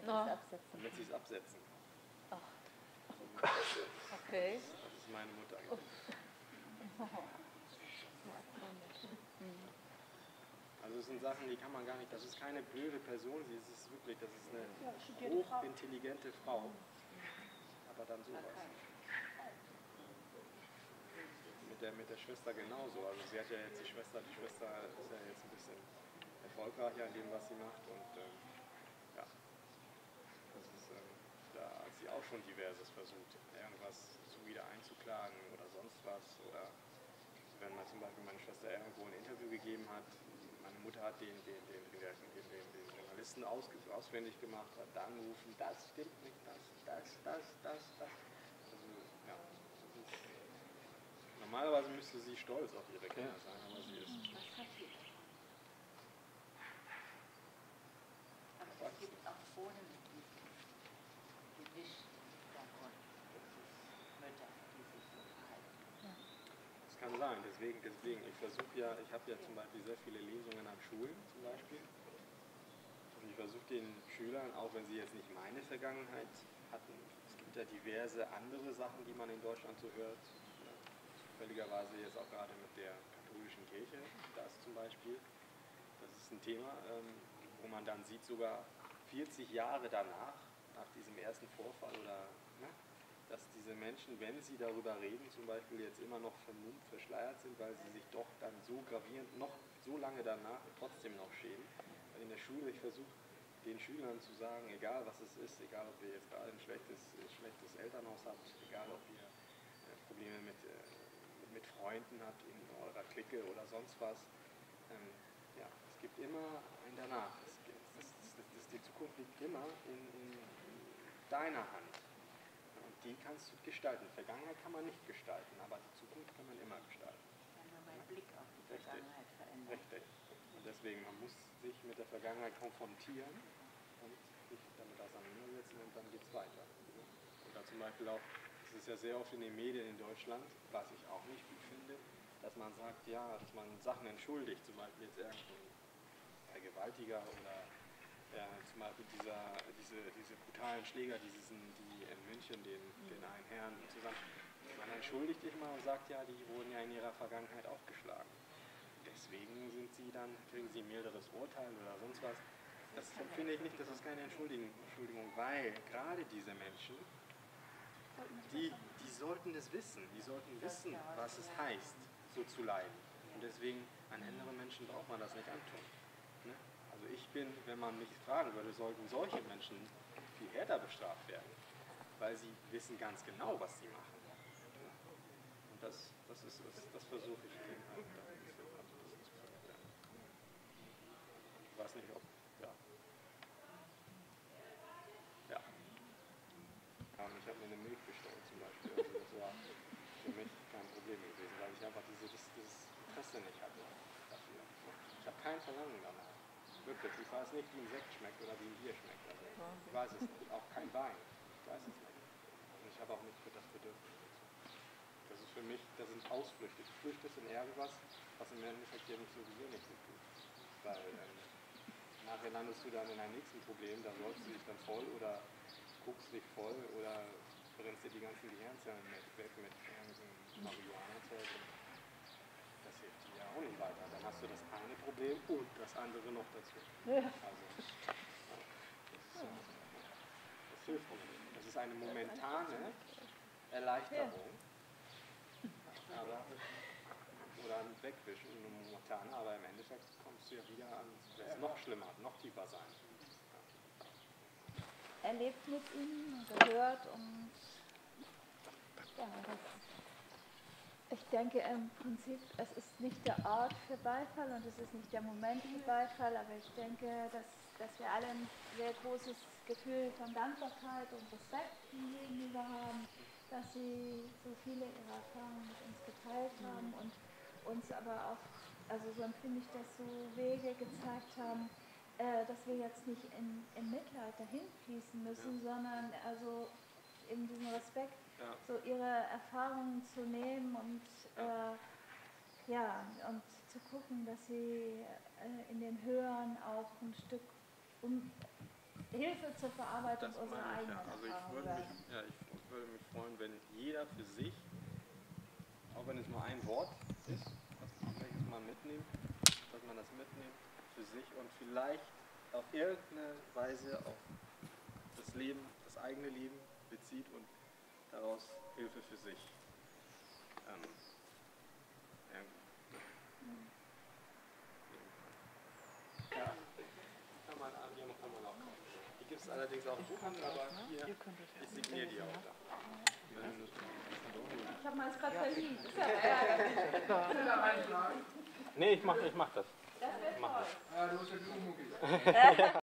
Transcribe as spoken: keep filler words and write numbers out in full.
sie es absetzen. Damit sie es absetzen. Ach. Okay. Das ist meine Mutter. Oh. Also es sind Sachen, die kann man gar nicht, das ist keine blöde Person, sie ist wirklich, das ist eine hochintelligente Frau. Aber dann sowas. Mit der, mit der Schwester genauso, also sie hat ja jetzt die Schwester, die Schwester ist ja jetzt ein bisschen erfolgreicher in dem, was sie macht und ähm, ja, das ist, ähm, da hat sie auch schon diverses versucht, irgendwas so wieder einzuklagen oder sonst was oder wenn man zum Beispiel meine Schwester irgendwo ein Interview gegeben hat, meine Mutter hat den, den, den, den, den, den, den Journalisten aus, auswendig gemacht, hat dann rufen, das stimmt nicht, das, das, das, das, das. Also, ja, das ist, normalerweise müsste sie stolz auf ihre Kinder sein, aber sie ist. Was hat sie? Aber es gibt auch ohne Gewicht davon Mütter, die sich so verhalten. Das kann sein, deswegen, deswegen ich versuche ja, ich habe ja zum Beispiel sehr viele Lesungen an Schulen zum Beispiel. Und ich versuche den Schülern, auch wenn sie jetzt nicht meine Vergangenheit hatten, es gibt ja diverse andere Sachen, die man in Deutschland so hört, ja, zufälligerweise jetzt auch gerade mit der katholischen Kirche, das zum Beispiel, das ist ein Thema, ähm, wo man dann sieht, sogar vierzig Jahre danach, nach diesem ersten Vorfall oder, ne, dass diese Menschen, wenn sie darüber reden, zum Beispiel jetzt immer noch vermummt, verschleiert sind, weil sie sich doch dann so gravierend, noch so lange danach trotzdem noch schämen. Weil in der Schule, ich versuche den Schülern zu sagen, egal was es ist, egal ob ihr jetzt gerade ein schlechtes, schlechtes Elternhaus habt, egal ob ihr äh, Probleme mit, äh, mit Freunden habt in eurer Clique oder sonst was, ähm, ja, es gibt immer ein Danach. Es gibt, das, das, das, die Zukunft liegt immer in, in, in deiner Hand. Die kannst du gestalten. Vergangenheit kann man nicht gestalten, aber die Zukunft kann man immer gestalten. Wenn man meinen Blick auf die Vergangenheit verändert. Richtig. Und deswegen, man muss sich mit der Vergangenheit konfrontieren und sich damit auseinandersetzen und dann geht es weiter. Und da zum Beispiel auch, das ist ja sehr oft in den Medien in Deutschland, was ich auch nicht gut finde, dass man sagt, ja, dass man Sachen entschuldigt, zum Beispiel jetzt irgendein Vergewaltiger oder Ja, zum Beispiel dieser, diese, diese brutalen Schläger, die, diesen, die in München den, den einen Herrn zusammen. Man entschuldigt sich mal und sagt, ja, die wurden ja in ihrer Vergangenheit auch geschlagen. Deswegen sind sie dann, kriegen sie ein milderes Urteil oder sonst was. Das finde ich nicht, das ist keine Entschuldigung, Entschuldigung, weil gerade diese Menschen, die, die sollten es wissen. Die sollten wissen, was es heißt, so zu leiden. Und deswegen, an anderen Menschen braucht man das nicht antun. Ne? Also ich bin, wenn man mich fragen würde, sollten solche Menschen viel härter bestraft werden, weil sie wissen ganz genau, was sie machen. Und das, das, ist, das, das versuche ich denen halt da ein bisschen, also das ist, ja. Ich weiß nicht, ob, ja. Ja. ja ich habe mir eine Milch bestellt zum Beispiel, also das war für mich kein Problem gewesen, weil ich einfach diese, das, dieses Interesse nicht hatte dafür. Ich habe kein Verlangen danach. Wirklich, ich weiß nicht, wie ein Sekt schmeckt oder wie ein Bier schmeckt. Also, ich weiß es nicht. Auch kein Wein. Ich weiß es nicht. Und ich habe auch nicht für das Bedürfnis. Das ist für mich, das sind Ausflüchte. Du flüchtest in irgendwas, was im Endeffekt dir nicht sowieso nicht gut tut. Weil ähm, nachher landest du dann in einem nächsten Problem, da säufst du dich dann voll oder guckst dich voll oder brennst dir die ganzen Gehirnzellen weg mit irgendeinem Marihuana-Zeug. Das hilft dir ja auch nicht weiter. Dann hast du das eine Problem und das andere noch dazu. Ja. Also, ja, das, das hilft nicht. Das ist eine momentane Erleichterung. Aber, oder ein Wegwischen, eine momentane, aber im Endeffekt kommst du ja wieder an, es ist noch schlimmer, noch tiefer sein. Er lebt mit ihm, gehört und ja, das ich denke im Prinzip, es ist nicht der Ort für Beifall und es ist nicht der Moment für Beifall, aber ich denke, dass, dass wir alle ein sehr großes Gefühl von Dankbarkeit und Respekt ihm gegenüber haben, dass sie so viele ihrer Erfahrungen mit uns geteilt haben und uns aber auch, also so empfinde ich das, so Wege gezeigt haben, äh, dass wir jetzt nicht in, in Mitleid dahin fließen müssen, ja. sondern also eben diesen Respekt, ja. so ihre Erfahrungen zu nehmen und ja, äh, ja und zu gucken, dass sie äh, in den Höheren auch ein Stück um, Hilfe zur Verarbeitung Das unserer meine ich, eigenen ja. Also ich Erfahrungen würde werden. mich, ja, ich würde mich freuen, wenn jeder für sich, auch wenn es nur ein Wort ist, was welches man mitnimmt, dass man das mitnimmt für sich und vielleicht auf irgendeine Weise auf das Leben, das eigene Leben bezieht und daraus Hilfe für sich. Ähm, ja. Ja, kann man, die kann man auch kaufen. Die gibt es allerdings auch im Buchhandel, aber hier, ich signiere die auch da. Ich habe meins gerade verliehen. Ist ja ärgerlich. Nee, ich mach, ich mach das. Das wäre toll. Ja, du musst ja